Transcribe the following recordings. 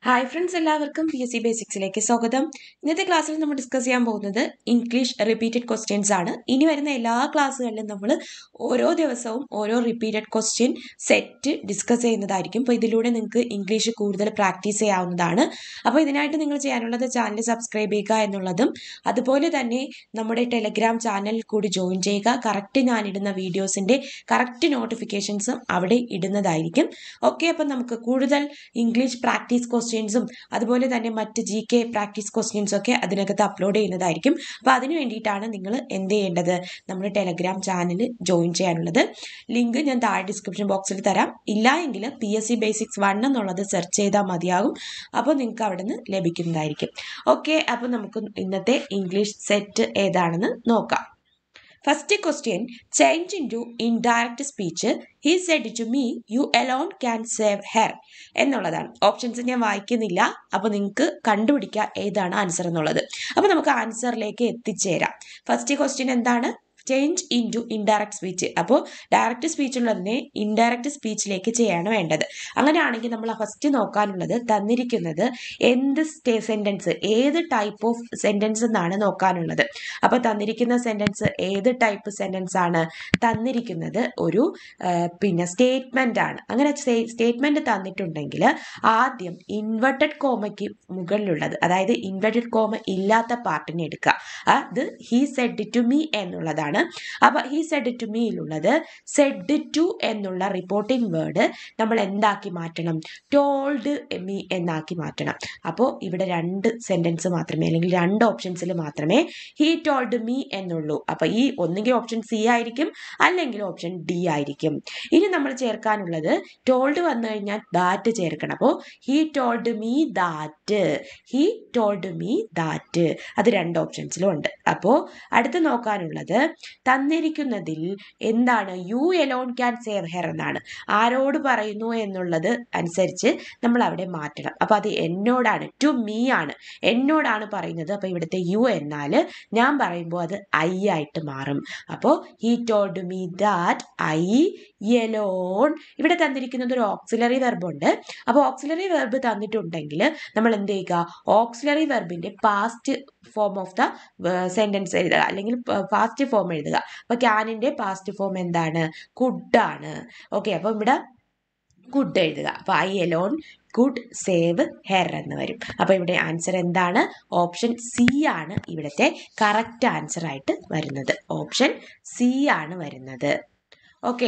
Hi friends, എല്ലാവർക്കും PSC ബേസിക്സിലേക്ക് സ്വാഗതം. ഇന്നത്തെ ക്ലാസ്സിൽ നമ്മൾ ഡിസ്കസ് ചെയ്യാൻ പോകുന്നത് ഇംഗ്ലീഷ് റിപ്പീറ്റഡ് ക്വസ്റ്റ്യൻസ് ആണ്. ഇനി വരുന്ന എല്ലാ ക്ലാസ്സുകളിലും നമ്മൾ ഓരോ ദിവസവും ഓരോ റിപ്പീറ്റഡ് ക്വസ്റ്റ്യൻ സെറ്റ് ഡിസ്കസ് ചെയ്യുന്നതായിരിക്കും. അപ്പോൾ ഇതിലൂടെ നിങ്ങൾക്ക് ഇംഗ്ലീഷ് കൂടുതൽ പ്രാക്ടീസ് ചെയ്യാവുന്നതാണ്. അപ്പോൾ ഇതിനായിട്ട് നിങ്ങൾ ചെയ്യാനുള്ളത് ചാനൽ സബ്സ്ക്രൈബ് ചെയ്യുക എന്നുള്ളതും അതുപോലെ തന്നെ നമ്മുടെ ടെലഗ്രാം ചാനൽ കൂടി ജോയിൻ ചെയ്യുക. കറക്റ്റ് ഞാനിടുന്ന വീഡിയോസിൻ്റെ കറക്റ്റ് നോട്ടിഫിക്കേഷൻസും അവിടെ ഇടുന്നതായിരിക്കും. ഓക്കെ, അപ്പം നമുക്ക് കൂടുതൽ ഇംഗ്ലീഷ് പ്രാക്ടീസ് ക്വസ്റ്റ്യൻസും അതുപോലെ തന്നെ മറ്റ് GK പ്രാക്ടീസ് ക്വസ്റ്റ്യൻസും ഒക്കെ അതിനകത്ത് അപ്ലോഡ് ചെയ്യുന്നതായിരിക്കും. അപ്പോൾ അതിന് വേണ്ടിയിട്ടാണ് നിങ്ങൾ എന്ത് ചെയ്യേണ്ടത്, നമ്മുടെ ടെലഗ്രാം ചാനൽ ജോയിൻ ചെയ്യാനുള്ളത്. ലിങ്ക് ഞാൻ താഴെ ഡിസ്ക്രിപ്ഷൻ ബോക്സിൽ തരാം. ഇല്ല എങ്കിൽ PSC ബേസിക്സ് 1 എന്നുള്ളത് സെർച്ച് ചെയ്താൽ മതിയാകും. അപ്പോൾ നിങ്ങൾക്ക് അവിടെ നിന്ന് ലഭിക്കുന്നതായിരിക്കും. ഓക്കെ, അപ്പോൾ നമുക്ക് ഇന്നത്തെ ഇംഗ്ലീഷ് സെറ്റ് ഏതാണെന്ന് നോക്കാം. First question, change into indirect speech. He said to me you alone can save her എന്നുള്ളതാണ്. ഓപ്ഷൻസ് ഞാൻ വായിക്കുന്നില്ല, അപ്പോൾ നിങ്ങൾക്ക് കണ്ടുപിടിക്കുക ഏതാണ് ആൻസർ എന്നുള്ളത്. അപ്പോൾ നമുക്ക് ആൻസറിലേക്ക് എത്തിച്ചേരാം. ഫസ്റ്റ് ക്വസ്റ്റ്യൻ എന്താണ്? Change into indirect speech. അപ്പോൾ ഡയറക്റ്റ് സ്പീച്ചുള്ളതിനെ ഇൻഡയറക്റ്റ് സ്പീച്ചിലേക്ക് ചെയ്യാണ് വേണ്ടത്. അങ്ങനെയാണെങ്കിൽ നമ്മൾ ഫസ്റ്റ് നോക്കാനുള്ളത് തന്നിരിക്കുന്നത് എന്ത് സെൻറ്റൻസ്, ഏത് ടൈപ്പ് ഓഫ് സെൻറ്റൻസ് എന്നാണ് നോക്കാനുള്ളത്. അപ്പോൾ തന്നിരിക്കുന്ന സെൻറ്റൻസ് ഏത് ടൈപ്പ് സെൻറ്റൻസ് ആണ്? തന്നിരിക്കുന്നത് ഒരു സ്റ്റേറ്റ്മെൻ്റ് ആണ്. അങ്ങനെ സ്റ്റേറ്റ്മെൻറ്റ് തന്നിട്ടുണ്ടെങ്കിൽ ആദ്യം ഇൻവെർട്ടഡ് കോമയ്ക്ക് മുകളിലുള്ളത്, അതായത് ഇൻവെർട്ടഡ് കോമ ഇല്ലാത്ത പാർട്ടിനെ എടുക്കുക. അത് ഹി സെഡ് ടു മീ എന്നുള്ളതാണ്. അപ്പൊ ഹി സെഡ് ടു മീയിലുള്ളത് സെഡ് ടു എന്നുള്ള റിപ്പോർട്ടിംഗ് വേർഡ് നമ്മൾ എന്താക്കി മാറ്റണം? ടോൾഡ് മീ എന്നാക്കി മാറ്റണം. അപ്പോൾ ഇവിടെ രണ്ട് സെന്റൻസ് മാത്രമേ, അല്ലെങ്കിൽ രണ്ട് ഓപ്ഷൻസിൽ മാത്രമേ ഹി ടോൾഡ് മീ എന്നുള്ളൂ. അപ്പൊ ഈ ഒന്നുകിൽ ഓപ്ഷൻ സി ആയിരിക്കും, അല്ലെങ്കിൽ ഓപ്ഷൻ ഡി ആയിരിക്കും. ഇനി നമ്മൾ ചേർക്കാനുള്ളത് ടോൾഡ് വന്നു കഴിഞ്ഞാൽ ദാറ്റ് ചേർക്കണം. അപ്പോൾ he told me that, he told me that, അത് രണ്ട് ഓപ്ഷൻസിലും ഉണ്ട്. അപ്പോൾ അടുത്ത് നോക്കാനുള്ളത് തന്നിരിക്കുന്നതിൽ എന്താണ്? You alone can save her എന്നാണ്. ആരോട് പറയുന്നു എന്നുള്ളത് അനുസരിച്ച് നമ്മൾ അവിടെ മാറ്റണം. അപ്പോൾ അത് എന്നോടാണ്, ടു മീ ആണ്, എന്നോടാണ് പറയുന്നത്. അപ്പോൾ ഇവിടുത്തെ യു എന്നാൽ ഞാൻ പറയുമ്പോൾ അത് ഐ ആയിട്ട് മാറും. അപ്പോൾ he told me that I alone. ഇവിടെ തന്നിരിക്കുന്നത് ഒരു ഓക്സിലറി വെർബ് ഉണ്ട്. അപ്പോൾ ഓക്സിലറി വെർബ് തന്നിട്ടുണ്ടെങ്കിൽ നമ്മൾ എന്ത് ചെയ്യുക? ഓക്സിലറി വെർബിന്റെ past form of the sentence എഴുതുക, അല്ലെങ്കിൽ പാസ്റ്റ് ഫോം എഴുതുക. അപ്പൊ ക്യാനിന്റെ പാസ്റ്റ് ഫോം എന്താണ്? കുഡ് ആണ്. ഓക്കെ, അപ്പൊ ഇവിടെ കുഡ് എഴുതുക. അപ്പൊ I alone could save her എന്ന് വരും. അപ്പൊ ഇവിടെ ആൻസർ എന്താണ്? ഓപ്ഷൻ സി ആണ് ഇവിടുത്തെ കറക്റ്റ് ആൻസർ ആയിട്ട് വരുന്നത്. ഓപ്ഷൻ സി ആണ് വരുന്നത്. ഓക്കെ,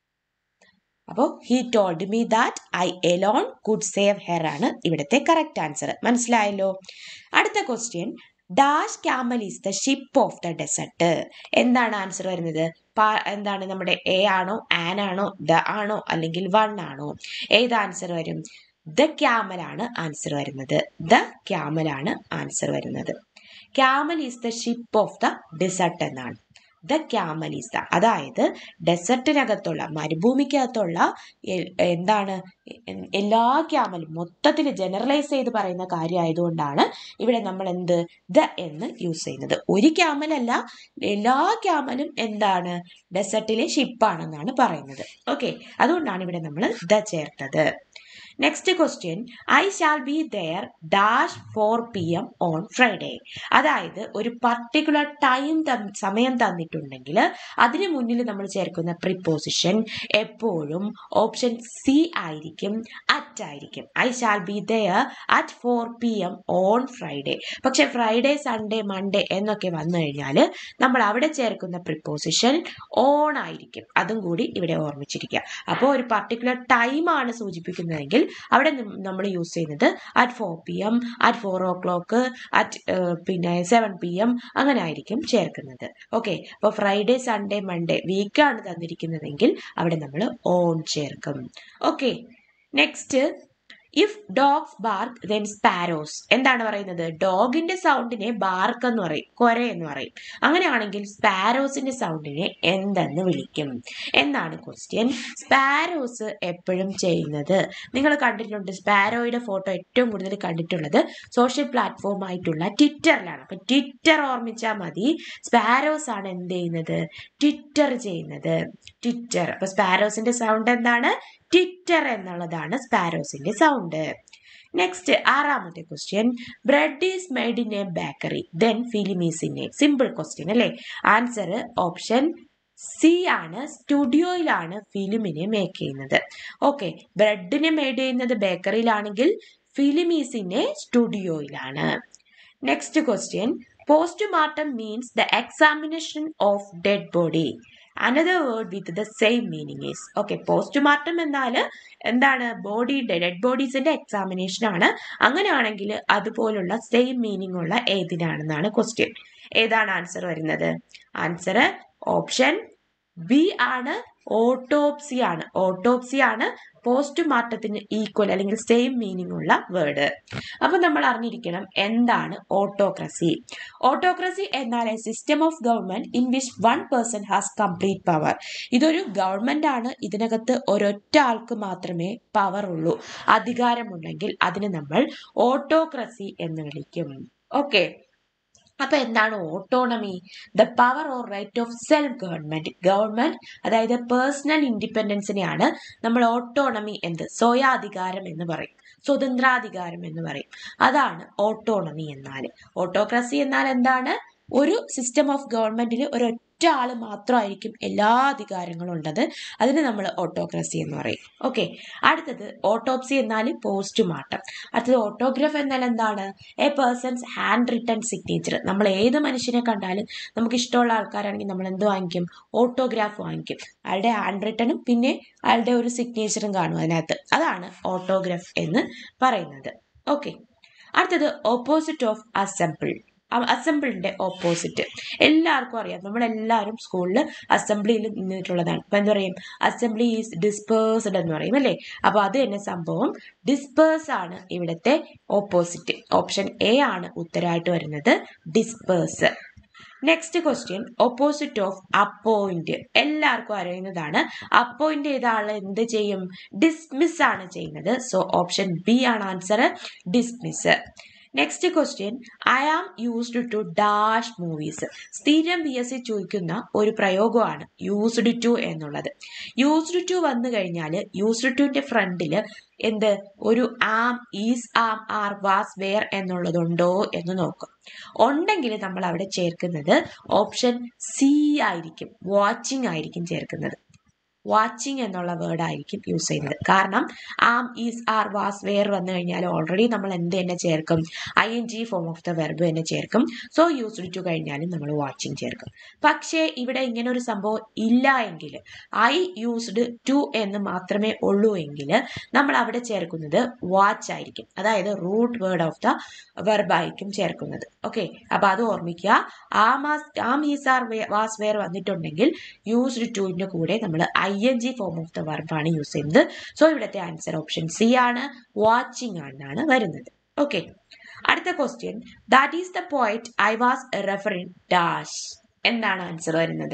അപ്പോൾ he told me that I alone could save her ആണ് ഇവിടുത്തെ കറക്റ്റ് ആൻസർ. മനസ്സിലായല്ലോ? അടുത്ത question, dash camel is the ship of the desert. എന്താണ് ആൻസർ വരുന്നത്? എന്താണ് നമ്മുടെ എ ആണോ, ആൻ ആണോ, ദ ആണോ, അല്ലെങ്കിൽ വൺ ആണോ? ഏത് ആൻസർ വരും? ദ ക്യാമൽ ആണ് ആൻസർ വരുന്നത്. ദ ക്യാമൽ ആണ് ആൻസർ വരുന്നത്. Camel is the ship of the desert എന്നാണ്. ദ ക്യാമൽ ഈസ് ദ, അതായത് ഡെസർട്ടിനകത്തുള്ള, മരുഭൂമിക്കകത്തുള്ള എന്താണ് എല്ലാ ക്യാമലും മൊത്തത്തിൽ ജനറലൈസ് ചെയ്ത് പറയുന്ന കാര്യമായതുകൊണ്ടാണ് ഇവിടെ നമ്മൾ എന്ത് ദ എന്ന് യൂസ് ചെയ്യുന്നത്. ഒരു ക്യാമലല്ല, എല്ലാ ക്യാമലും എന്താണ്? ഡെസർട്ടിലെ ഷിപ്പാണെന്നാണ് പറയുന്നത്. ഓക്കെ, അതുകൊണ്ടാണ് ഇവിടെ നമ്മൾ ദ ചേർത്തത്. Next question, I shall be there dash 4 PM on Friday. അതായത് ഒരു പർട്ടിക്കുലർ ടൈം സമയം തന്നിട്ടുണ്ടെങ്കിൽ അതിന് മുന്നിൽ നമ്മൾ ചേർക്കുന്ന പ്രിപ്പോസിഷൻ എപ്പോഴും ഓപ്ഷൻ സി ആയിരിക്കും, അറ്റ് ആയിരിക്കും. I shall be there at 4 PM on Friday. പക്ഷെ ഫ്രൈഡേ, സൺഡേ, മൺഡേ എന്നൊക്കെ വന്നു കഴിഞ്ഞാൽ നമ്മൾ അവിടെ ചേർക്കുന്ന പ്രിപ്പോസിഷൻ ഓൺ ആയിരിക്കും. അതും കൂടി ഇവിടെ ഓർമ്മിച്ചിരിക്കുക. അപ്പോൾ ഒരു പർട്ടിക്കുലർ ടൈമാണ് സൂചിപ്പിക്കുന്നതെങ്കിൽ അവിടെ നമ്മൾ യൂസ് ചെയ്യുന്നത് at 4 PM, at 4 o'clock, at 7 PM അങ്ങനെ ആയിരിക്കും ചേർക്കുന്നത്. ഓക്കെ, അപ്പോൾ ഫ്രൈഡേ, സൺഡേ, മൺഡേ വീക്കാണ് തന്നിരിക്കുന്നതെങ്കിൽ അവിടെ നമ്മൾ ഓൺ ചേർക്കും. Okay, next, if dogs bark then sparrows. എന്താണ് പറയുന്നത്? ഡോഗിന്റെ സൗണ്ടിനെ ബാർക്ക് എന്ന് പറയും, കൊര എന്ന് പറയും. അങ്ങനെയാണെങ്കിൽ സ്പാരോസിന്റെ സൗണ്ടിനെ എന്തെന്ന് വിളിക്കും എന്നാണ് ക്വസ്റ്റ്യൻ. സ്പാരോസ് എപ്പോഴും ചെയ്യുന്നത്, നിങ്ങൾ കണ്ടിട്ടുണ്ട്, സ്പാരോയുടെ ഫോട്ടോ ഏറ്റവും കൂടുതൽ കണ്ടിട്ടുള്ളത് സോഷ്യൽ പ്ലാറ്റ്ഫോം ആയിട്ടുള്ള ട്വിറ്ററിലാണ്. അപ്പൊ ട്വിറ്റർ ഓർമ്മിച്ചാൽ മതി. സ്പാരോസ് ആണ് എന്ത് ചെയ്യുന്നത്? ട്വിറ്റർ ചെയ്യുന്നത്. ട്വിറ്റർ. അപ്പൊ സ്പാരോസിന്റെ സൗണ്ട് എന്താണ്? ടിറ്റർ എന്നുള്ളതാണ് സ്പാരോസിന്റെ സൗണ്ട്. നെക്സ്റ്റ് ആറാമത്തെ question, bread is made in a bakery then film is in a. Simple question അല്ലേ? ആൻസർ ഓപ്ഷൻ സി ആണ്, സ്റ്റുഡിയോയിലാണ് ഫിലിമിനെ മേക്ക് ചെയ്യുന്നത്. ഓക്കെ, ബ്രെഡിനെ മെയ്ഡ് ചെയ്യുന്നത് ബേക്കറിയിലാണെങ്കിൽ ഫിലിം ഈസ് ഇൻ എ സ്റ്റുഡിയോയിലാണ്. Next question, postmortem means the examination of dead body. Another word with the same meaning is. Okay, postmortem എന്നാൽ എന്താണ്? ബോഡിയുടെ ഡെഡ് ബോഡീസിന്റെ എക്സാമിനേഷൻ ആണ്. അങ്ങനെയാണെങ്കിൽ അതുപോലുള്ള സെയിം മീനിങ് ഉള്ള ഏതിനാണെന്നാണ് ക്വസ്റ്റ്യൻ. ഏതാണ് ആൻസർ വരുന്നത്? ആൻസർ ഓപ്ഷൻ ബി ആണ്, ഓട്ടോപ്സി ആണ്. ഓട്ടോപ്സി ആണ് പോസ്റ്റ്മോർട്ടത്തിന് ഈക്വൽ അല്ലെങ്കിൽ സെയിം മീനിങ് ഉള്ള വേർഡ്. അപ്പൊ നമ്മൾ അറിഞ്ഞിരിക്കണം എന്താണ് ഓട്ടോക്രസി. ഓട്ടോക്രസി എന്നാൽ a system of government in which one person has complete power. ഇതൊരു ഗവൺമെന്റ് ആണ്, ഇതിനകത്ത് ഒരൊറ്റ ആൾക്ക് മാത്രമേ പവർ ഉള്ളൂ. അധികാരമുണ്ടെങ്കിൽ അതിനെ നമ്മൾ ഓട്ടോക്രസി എന്ന് വിളിക്കും. ഓക്കെ, അപ്പൊ എന്താണ് autonomy? The power or right of self government. Government അതായത് പേഴ്സണൽ ഇൻഡിപെൻഡൻസിനെയാണ് നമ്മൾ ഓട്ടോണമി എന്ന്, സ്വയാധികാരം എന്ന് പറയും, സ്വതന്ത്രാധികാരം എന്ന് പറയും. അതാണ് ഓട്ടോണമി എന്നാൽ. ഓട്ടോക്രസി എന്നാൽ എന്താണ്? ഒരു സിസ്റ്റം ഓഫ് ഗവൺമെന്റിൽ ഒരൊറ്റ ആള് മാത്രമായിരിക്കും എല്ലാ അധികാരങ്ങളും ഉള്ളത്. അതിന് നമ്മൾ ഓട്ടോക്രസി എന്ന് പറയും. ഓക്കെ, അടുത്തത് ഓട്ടോപ്സി എന്നാൽ പോസ്റ്റ്മോർട്ടം. അടുത്തത് ഓട്ടോഗ്രാഫ് എന്നാൽ എന്താണ്? A person's hand written signature. നമ്മൾ ഏത് മനുഷ്യനെ കണ്ടാലും നമുക്ക് ഇഷ്ടമുള്ള ആൾക്കാരാണെങ്കിൽ നമ്മൾ എന്ത് വാങ്ങിക്കും? ഓട്ടോഗ്രാഫ് വാങ്ങിക്കും. അയാളുടെ ഹാൻഡ് റിട്ടണും പിന്നെ അയാളുടെ ഒരു സിഗ്നേച്ചറും കാണും അതിനകത്ത്. അതാണ് ഓട്ടോഗ്രാഫ് എന്ന് പറയുന്നത്. ഓക്കെ, അടുത്തത് ഓപ്പോസിറ്റ് ഓഫ് അസംബിൾ. അസംബിളിന്റെ ഓപ്പോസിറ്റ് എല്ലാവർക്കും അറിയാം. നമ്മളെല്ലാവരും സ്കൂളിൽ അസംബ്ലിയിൽ നിന്നിട്ടുള്ളതാണ്. അപ്പൊ എന്താ പറയും? അസംബ്ലി ഈസ് ഡിസ്പേഴ്സ്ഡ് എന്ന് പറയും അല്ലേ? അപ്പൊ അത് തന്നെ സംഭവം ഡിസ്പേഴ്സ് ആണ് ഇവിടുത്തെ ഓപ്പോസിറ്റ്. ഓപ്ഷൻ എ ആണ് ഉത്തരമായിട്ട് വരുന്നത്, disperse. Next question, opposite of appoint. എല്ലാവർക്കും അറിയുന്നതാണ്. അപ്പോയിന്റ് ചെയ്ത ആള് എന്ത് ചെയ്യും? ഡിസ്മിസ് ആണ് ചെയ്യുന്നത്. സോ ഓപ്ഷൻ ബി ആണ് answer, dismiss. Next question, I am used to dash movies. സ്ഥിരം PSC ചോദിക്കുന്ന ഒരു പ്രയോഗമാണ് യൂസ്ഡ് ടു എന്നുള്ളത്. യൂസ്ഡ് ടു വന്നു കഴിഞ്ഞാൽ യൂസ്ഡ് ടുവിന്റെ ഫ്രണ്ടിൽ എന്ത് ഒരു am, is, am, are, was, were എന്നുള്ളതുണ്ടോ എന്ന് നോക്കും. ഉണ്ടെങ്കിൽ നമ്മൾ അവിടെ ചേർക്കുന്നത് ഓപ്ഷൻ സി ആയിരിക്കും, വാച്ചിങ് ആയിരിക്കും ചേർക്കുന്നത്. വാച്ചിങ് എന്നുള്ള വേർഡ് ആയിരിക്കും യൂസ് ചെയ്യുന്നത്. കാരണം am, is, are, was, were വന്നു കഴിഞ്ഞാൽ ഓൾറെഡി നമ്മൾ എന്ത് തന്നെ ചേർക്കും? ING form of the verb തന്നെ ചേർക്കും. സോ യൂസ്ഡ് ടു കഴിഞ്ഞാലും നമ്മൾ വാച്ചിങ് ചേർക്കും. പക്ഷേ ഇവിടെ ഇങ്ങനെ ഒരു സംഭവം ഇല്ല എങ്കിൽ, ഐ യൂസ്ഡ് ടു എന്ന് മാത്രമേ ഉള്ളൂ എങ്കിൽ നമ്മൾ അവിടെ ചേർക്കുന്നത് വാച്ച് ആയിരിക്കും. അതായത് root word of the verb ആയിരിക്കും ചേർക്കുന്നത്. ഓക്കെ, അപ്പൊ അത് ഓർമ്മിക്കുക. Am, is, are, was, were വന്നിട്ടുണ്ടെങ്കിൽ യൂസ്ഡ് ടുവിന്റെ കൂടെ നമ്മൾ ING form of the verb ആണ് യൂസ് ചെയ്യുന്നത്. സോ ഇവിടുത്തെ ആൻസർ ഓപ്ഷൻ സി ആണ്, വാച്ചിങ് ആണെന്നാണ് വരുന്നത്. ഓക്കെ, അടുത്ത question, that is the point I was referring dash. എന്താണ് ആൻസർ വരുന്നത്?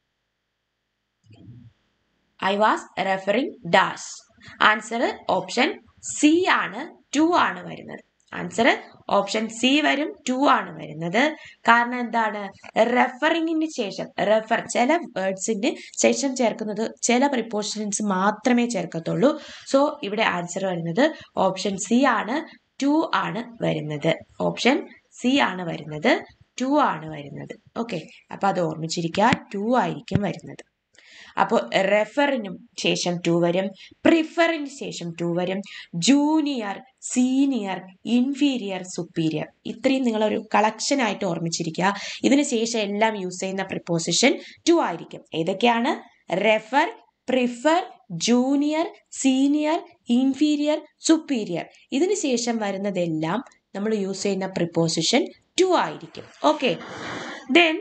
I was referring dash. Answer option C ആണ്, 2 ആണ് വരുന്നത്. ആൻസർ ഓപ്ഷൻ സി വരും, 2 ആണ് വരുന്നത്. കാരണം എന്താണ്? റെഫറിങ്ങിന് ശേഷം ചില വേർഡ്സിന് ശേഷം ചേർക്കുന്നത് ചില പ്രിപ്പോസിഷൻസ് മാത്രമേ ചേർക്കത്തുള്ളൂ. സോ ഇവിടെ ആൻസർ വരുന്നത് ഓപ്ഷൻ സി ആണ്, 2 ആണ് വരുന്നത്. ഓപ്ഷൻ സി ആണ് വരുന്നത്, 2 ആണ് വരുന്നത്. ഓക്കെ, അപ്പൊ അത് ഓർമ്മിച്ചിരിക്കുക, 2 ആയിരിക്കും വരുന്നത്. അപ്പോൾ റെഫറിനും ശേഷം 2 വരും, പ്രിഫറിന് ശേഷം 2 വരും, ജൂനിയർ, സീനിയർ, ഇൻഫീരിയർ, സുപ്പീരിയർ. ഇത്രയും നിങ്ങളൊരു കളക്ഷൻ ആയിട്ട് ഓർമ്മിച്ചിരിക്കുക. ഇതിന് ശേഷം എല്ലാം യൂസ് ചെയ്യുന്ന പ്രിപ്പോസിഷൻ 2 ആയിരിക്കും. ഏതൊക്കെയാണ്? Refer, prefer, junior, senior, inferior, superior. ഇതിന് ശേഷം വരുന്നതെല്ലാം നമ്മൾ യൂസ് ചെയ്യുന്ന പ്രിപ്പോസിഷൻ 2 ആയിരിക്കും. Okay, then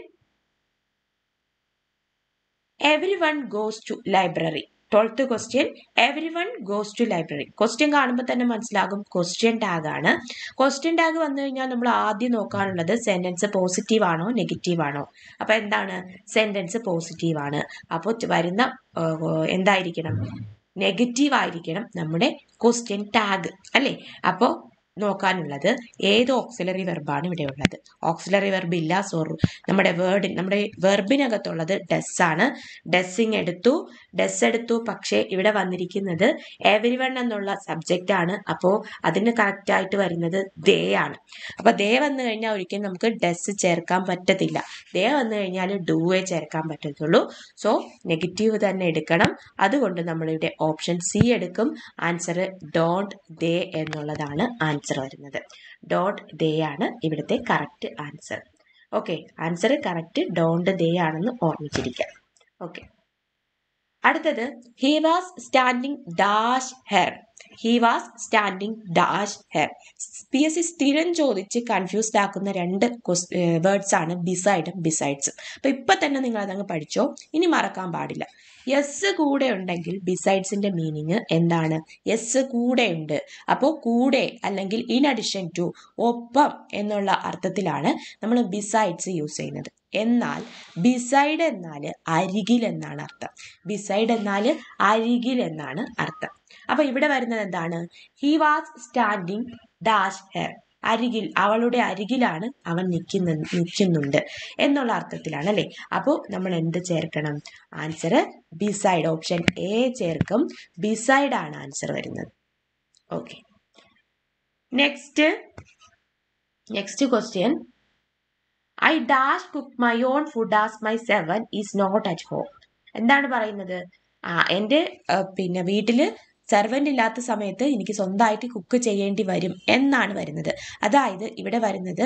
everyone goes to library. 12th question, everyone goes to library. Question കാണുമ്പോൾ തന്നെ മനസ്സിലാകും ക്വസ്റ്റ്യൻ ടാഗ് ആണ്. ക്വസ്റ്റ്യൻ ടാഗ് വന്നു കഴിഞ്ഞാൽ നമ്മൾ ആദ്യം നോക്കാനുള്ളത് സെന്റൻസ് പോസിറ്റീവ് ആണോ നെഗറ്റീവ് ആണോ. അപ്പൊ എന്താണ്? സെന്റൻസ് പോസിറ്റീവ് ആണ്. അപ്പോൾ വരുന്ന എന്തായിരിക്കണം? നെഗറ്റീവ് ആയിരിക്കണം നമ്മുടെ ക്വസ്റ്റ്യൻ ടാഗ് അല്ലേ? അപ്പോൾ നോക്കാനുള്ളത് ഏത് ഓക്സിലറി വെർബാണ് ഇവിടെ ഉള്ളത്. ഓക്സിലറി വെർബ് ഇല്ല. സോ നമ്മുടെ വെർബിനകത്തുള്ളത് ഡസ് ആണ്. ഡസ്സിങ് എടുത്തു, പക്ഷേ ഇവിടെ വന്നിരിക്കുന്നത് എവരിവൺ എന്നുള്ള സബ്ജക്റ്റ് ആണ്. അപ്പോൾ അതിന് കറക്റ്റ് ആയിട്ട് വരുന്നത് ദേ ആണ്. അപ്പൊ ദേ വന്നു കഴിഞ്ഞാൽ ഒരിക്കലും നമുക്ക് ഡസ് ചേർക്കാൻ പറ്റത്തില്ല. ദേ വന്നു കഴിഞ്ഞാൽ ഡൂവേ ചേർക്കാൻ പറ്റത്തുള്ളൂ. സോ നെഗറ്റീവ് തന്നെ എടുക്കണം. അതുകൊണ്ട് നമ്മളിവിടെ ഓപ്ഷൻ സി എടുക്കും. ആൻസർ ഡോണ്ട് ദേ എന്നുള്ളതാണ് ആൻസർ വരുന്നത്. ഡോണ്ട് ദേ ആണ് ഇവിടുത്തെ correct answer. Okay, answer correct don't they ആണെന്ന് ഓർമ്മിച്ചിരിക്കാം. ഓക്കെ, അടുത്തത് he was standing dash her. He was standing dash her. PSC സ്ഥിരം ചോദിച്ച് കൺഫ്യൂസ്ഡ് ആക്കുന്ന രണ്ട് വേർഡ്സ് ആണ് ബിസൈഡും ബിസൈഡ്സും. അപ്പൊ ഇപ്പൊ തന്നെ നിങ്ങൾ അതങ്ങ് പഠിച്ചോ, ഇനി മറക്കാൻ പാടില്ല. യെസ് കൂടെ ഉണ്ടെങ്കിൽ ബിസൈഡ്സിന്റെ മീനിങ് എന്താണ്? യെസ് കൂടെ ഉണ്ട്. അപ്പോൾ കൂടെ അല്ലെങ്കിൽ ഇൻ അഡിഷൻ ടു, ഒപ്പം എന്നുള്ള അർത്ഥത്തിലാണ് നമ്മൾ ബിസൈഡ്സ് യൂസ് ചെയ്യുന്നത്. എന്നാൽ ബിസൈഡ് എന്നാൽ അരികിൽ എന്നാണ് അർത്ഥം. ബിസൈഡ് എന്നാൽ അരികിൽ എന്നാണ് അർത്ഥം. അപ്പൊ ഇവിടെ വരുന്നത് എന്താണ്? He was standing dash her. അരികിൽ, അവളുടെ അരികിലാണ് അവൻ നിൽക്കുന്നുണ്ട് എന്നുള്ള അർത്ഥത്തിലാണ് അല്ലെ. അപ്പോൾ നമ്മൾ എന്ത് ചേർക്കണം? ആൻസർ ബിസൈഡ്, ഓപ്ഷൻ എ ചേർക്കും. ബിസൈഡ് ആണ് ആൻസർ വരുന്നത്. Okay, next question. I dash cook my own food as my servant is not at home. എന്താണ് പറയുന്നത്? എൻ്റെ വീട്ടില് സെർവൻ്റ് ഇല്ലാത്ത സമയത്ത് എനിക്ക് സ്വന്തമായിട്ട് കുക്ക് ചെയ്യേണ്ടി വരും എന്നാണ് വരുന്നത്. അതായത് ഇവിടെ വരുന്നത്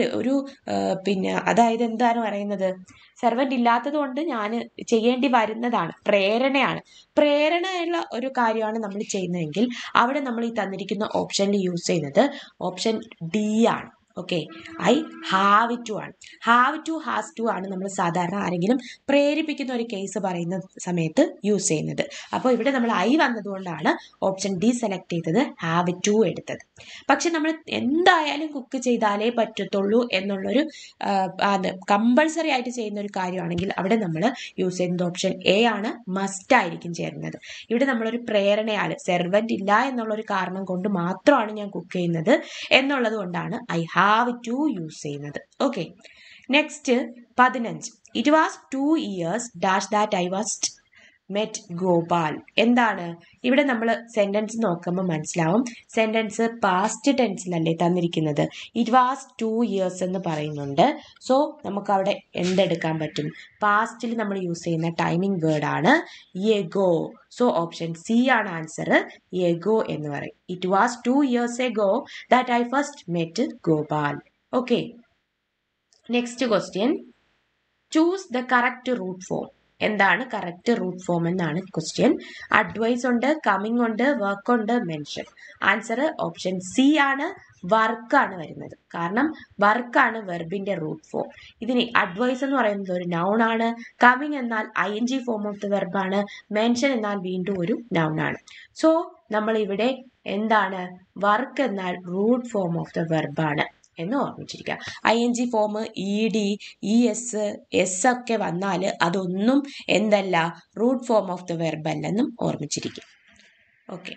അതായത് എന്താണ് പറയുന്നത്? സെർവൻ്റ് ഇല്ലാത്തത് കൊണ്ട് ഞാൻ ചെയ്യേണ്ടി വരുന്നതാണ്, പ്രേരണയാണ്. പ്രേരണയുള്ള ഒരു കാര്യമാണ് നമ്മൾ ചെയ്യുന്നതെങ്കിൽ അവിടെ നമ്മൾ ഈ തന്നിരിക്കുന്ന ഓപ്ഷനിൽ യൂസ് ചെയ്യുന്നത് ഓപ്ഷൻ ഡി ആണ്. ഓക്കെ, ഐ ഹാവ് ടു ആണ്. ഹാവ് ടു, ഹാസ് ടു ആണ് നമ്മൾ സാധാരണ ആരെങ്കിലും പ്രേരിപ്പിക്കുന്ന ഒരു കേസ് പറയുന്ന സമയത്ത് യൂസ് ചെയ്യുന്നത്. അപ്പോൾ ഇവിടെ നമ്മൾ ഐ വന്നതുകൊണ്ടാണ് ഓപ്ഷൻ ഡി സെലക്ട് ചെയ്തത്, ഹാവ് ടു എടുത്തത്. പക്ഷെ നമ്മൾ എന്തായാലും കുക്ക് ചെയ്താലേ പറ്റത്തുള്ളൂ എന്നുള്ളൊരു കമ്പൾസറി ആയിട്ട് ചെയ്യുന്ന ഒരു കാര്യമാണെങ്കിൽ അവിടെ നമ്മൾ യൂസ് ചെയ്യുന്നത് ഓപ്ഷൻ എ ആണ്, മസ്റ്റ് ആയിരിക്കും ചേരുന്നത്. ഇവിടെ നമ്മളൊരു പ്രേരണയാൽ, സെർവൻ്റ് ഇല്ല എന്നുള്ളൊരു കാരണം കൊണ്ട് മാത്രമാണ് ഞാൻ കുക്ക് ചെയ്യുന്നത് എന്നുള്ളത് കൊണ്ടാണ് ഐ ഹാവ് ടു യൂസ് ചെയ്യുന്നത്. Okay, next 15. It was 2 years dash that I was met Gopal. എന്താണ് ഇവിടെ നമ്മൾ സെന്റൻസ് നോക്കുമ്പോൾ മനസ്സിലാവും. സെന്റൻസ് പാസ്റ്റ് ടെൻസിലല്ലേ തന്നിരിക്കുന്നത്. ഇറ്റ് വാസ് 2 years എന്ന് പറയുന്നുണ്ട്. സോ നമുക്ക് അവിടെ എന്തെടുക്കാൻ പറ്റും? പാസ്റ്റിൽ നമ്മൾ യൂസ് ചെയ്യുന്ന ടൈമിംഗ് വേർഡ് ആണ് എഗോ. സോ ഓപ്ഷൻ സി ആണ് ആൻസർ, എഗോ എന്ന് പറയും. It was 2 years ago that I first met Gopal. Okay, next question. Choose the correct root form. എന്താണ് കറക്റ്റ് റൂട്ട് ഫോം എന്നാണ് ക്വസ്റ്റ്യൻ. അഡ്വൈസ് ഉണ്ട്, കമ്മിങ് ഉണ്ട്, work ഉണ്ട്, mention. Answer option C ആണ്, വർക്കാണ് വരുന്നത്. കാരണം വർക്കാണ് വെർബിന്റെ റൂട്ട് ഫോം. ഇതിന് അഡ്വൈസ് എന്ന് പറയുന്നത് ഒരു നൗൺ ആണ്, കമ്മിങ് എന്നാൽ ING ഫോം ഓഫ് ദ വെർബാണ്, മെൻഷൻ എന്നാൽ വീണ്ടും ഒരു നൗൺ ആണ്. സോ നമ്മൾ ഇവിടെ എന്താണ്? വർക്ക് എന്നാൽ റൂട്ട് ഫോം ഓഫ് ദ വെർബാണ് എന്ന് ഓർമ്മിച്ചിരിക്കുക. ING form, ED, ES, S ഒക്കെ വന്നാൽ അതൊന്നും എന്തല്ല, root form of the verb അല്ലെന്നും ഓർമ്മിച്ചിരിക്കുക. ഓക്കെ,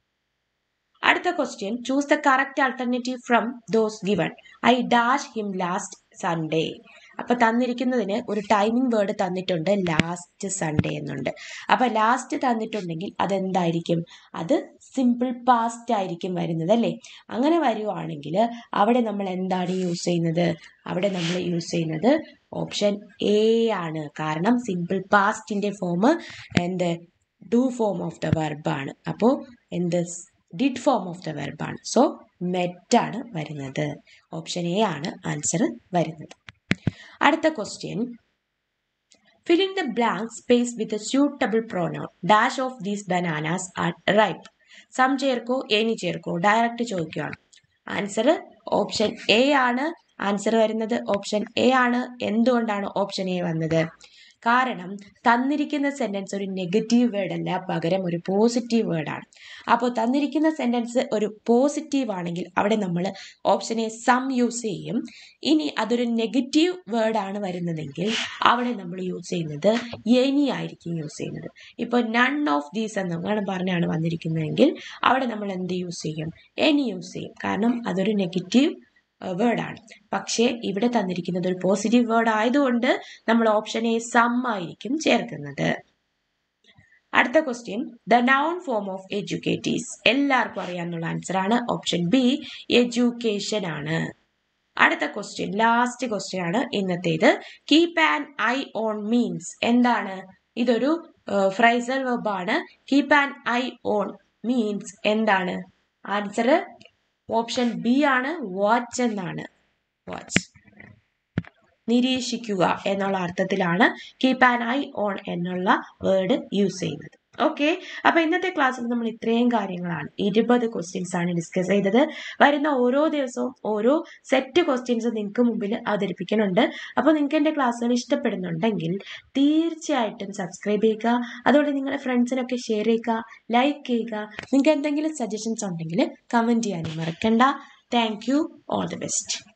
അടുത്ത question. Choose the correct alternative from those given. I dash him last Sunday. അപ്പൊ തന്നിരിക്കുന്നതിന് ഒരു ടൈമിംഗ് വേർഡ് തന്നിട്ടുണ്ട്, ലാസ്റ്റ് സൺഡേ എന്നുണ്ട്. അപ്പൊ ലാസ്റ്റ് തന്നിട്ടുണ്ടെങ്കിൽ അതെന്തായിരിക്കും? അത് സിമ്പിൾ പാസ്റ്റ് ആയിരിക്കും വരുന്നത് അല്ലേ. അങ്ങനെ വരുവാണെങ്കിൽ അവിടെ നമ്മൾ എന്താണ് യൂസ് ചെയ്യുന്നത്? അവിടെ നമ്മൾ യൂസ് ചെയ്യുന്നത് ഓപ്ഷൻ എ ആണ്. കാരണം സിമ്പിൾ പാസ്റ്റിന്റെ ഫോം എന്ത്? ഡു ഫോം ഓഫ് ദ വെർബാണ്. അപ്പോൾ എന്ത്? ഡിഡ് ഫോം ഓഫ് ദ വെർബാണ്. സോ മെറ്റ് ആണ് വരുന്നത്. ഓപ്ഷൻ എ ആണ് ആൻസർ വരുന്നത്. അടുത്ത question. Filling the blank space with a suitable pronoun. Dash of these bananas are ripe. Some ചേർക്കോ എനി ചേർക്കോ? ഡയറക്റ്റ് ചോദിക്കുകയാണ്. ആൻസർ ഓപ്ഷൻ എ ആണ് ആൻസർ വരുന്നത്. ഓപ്ഷൻ എ ആണ്. എന്തുകൊണ്ടാണ് ഓപ്ഷൻ എ വന്നത്? കാരണം തന്നിരിക്കുന്ന സെന്റൻസ് ഒരു നെഗറ്റീവ് വേർഡ് അല്ല, പകരം ഒരു പോസിറ്റീവ് വേർഡാണ്. അപ്പോൾ തന്നിരിക്കുന്ന സെന്റൻസ് ഒരു പോസിറ്റീവ് ആണെങ്കിൽ അവിടെ നമ്മൾ ഓപ്ഷൻ എ സം യൂസ് ചെയ്യും. ഇനി അതൊരു നെഗറ്റീവ് വേർഡാണ് വരുന്നതെങ്കിൽ അവിടെ നമ്മൾ യൂസ് ചെയ്യുന്നത് എനി ആയിരിക്കും യൂസ് ചെയ്യുന്നത്. ഇപ്പോൾ നൺ ഓഫ് ദീസ് എന്നാണ് പറഞ്ഞാണ് വന്നിരിക്കുന്നതെങ്കിൽ അവിടെ നമ്മൾ എന്ത് യൂസ് ചെയ്യും? എനി യൂസ് ചെയ്യും. കാരണം അതൊരു നെഗറ്റീവ് വേർഡാണ്. പക്ഷേ ഇവിടെ തന്നിരിക്കുന്നത് ഒരു പോസിറ്റീവ് വേർഡ് ആയതുകൊണ്ട് നമ്മൾ ഓപ്ഷൻ എ സം ആയിരിക്കും ചേർക്കുന്നത്. അടുത്ത question, the noun form of educates. എല്ലാവർക്കും അറിയാവുന്ന ആൻസർ ആണ് ഓപ്ഷൻ ബി, എഡ്യൂക്കേഷൻ ആണ്. അടുത്ത ക്വസ്റ്റ്യൻ, ലാസ്റ്റ് ക്വസ്റ്റ്യൻ ആണ് ഇന്നത്തേത്. Keep an eye on means എന്താണ്? ഇതൊരു ഫ്രൈസൽ വെർബ് ആണ്. Keep an eye on means എന്താണ്? ആൻസർ ഓപ്ഷൻ ബി ആണ്, വാച്ച് എന്നാണ്. വാച്ച്, നിരീക്ഷിക്കുക എന്നുള്ള അർത്ഥത്തിലാണ് കീപ് ആൻ ഐ ഓൺ എന്നുള്ള വേർഡ് യൂസ് ചെയ്യുന്നത്. ഓക്കെ, അപ്പൊ ഇന്നത്തെ ക്ലാസ്സിൽ നമ്മൾ ഇത്രയും കാര്യങ്ങളാണ്, 20 ക്വസ്റ്റ്യൻസ് ആണ് ഡിസ്കസ് ചെയ്തത്. വരുന്ന ഓരോ ദിവസവും ഓരോ സെറ്റ് ക്വസ്റ്റ്യൻസ് നിങ്ങൾക്ക് മുമ്പിൽ അവതരിപ്പിക്കുന്നുണ്ട്. അപ്പോൾ നിങ്ങൾക്ക് എൻ്റെ ക്ലാസ്സുകൾ ഇഷ്ടപ്പെടുന്നുണ്ടെങ്കിൽ തീർച്ചയായിട്ടും സബ്സ്ക്രൈബ് ചെയ്യുക. അതുപോലെ നിങ്ങളുടെ ഫ്രണ്ട്സിനൊക്കെ ഷെയർ ചെയ്യുക, ലൈക്ക് ചെയ്യുക. നിങ്ങൾക്ക് എന്തെങ്കിലും സജഷൻസ് ഉണ്ടെങ്കിൽ കമൻറ്റ് ചെയ്യാനും മറക്കണ്ട. Thank you, all the best.